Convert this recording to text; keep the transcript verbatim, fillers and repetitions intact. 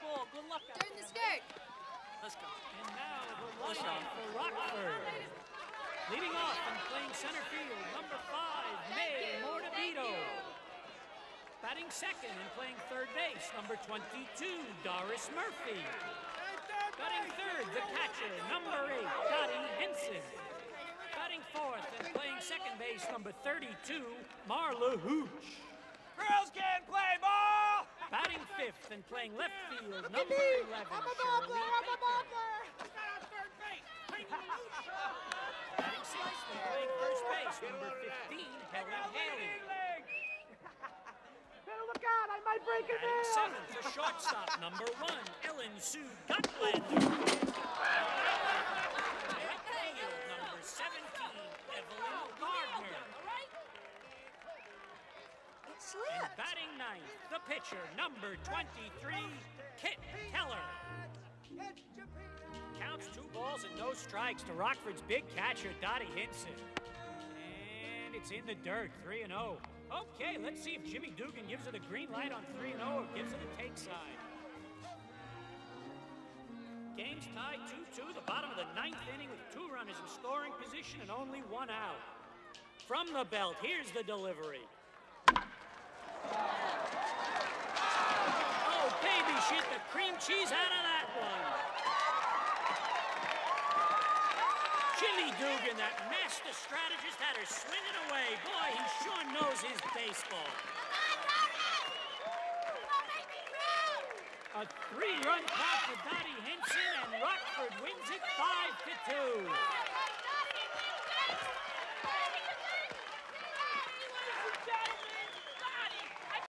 ball. Good luck out Turn the skirt. Let's go. And now the lineup for Rockford. Leading off and playing center field, number five, May Mortabito. Batting second and playing third base, number twenty-two, Doris Murphy. Batting third, the catcher, number eight, Dottie Henson. Batting fourth and playing second base, number thirty-two, Marla Hooch. Girls can play ball! Batting fifth and playing left field, number eleven, Shirley Baker. Batting sixth and playing first base, number fifteen, Helen Haley. Better look out, I might break it Batting down. seventh, the shortstop, number one, Ellen Sue Gutlander. Right field, number seventeen, Evelyn Gardner. It And slipped. batting ninth, the pitcher, number twenty-three, Kit Keller. Counts two balls and no strikes to Rockford's big catcher, Dottie Hinson. And it's in the dirt, three and oh. Okay, let's see if Jimmy Dugan gives it a green light on three and oh or gives it a take side. Game's tied two two, the bottom of the ninth inning with two runners in scoring position and only one out. From the belt, here's the delivery. Oh, baby shit, the cream cheese out of that one. Jimmy Dugan, that master strategist, had her swinging away. Boy, he sure knows his baseball. A three-run count for Dottie Henson, and Rockford wins it five to two.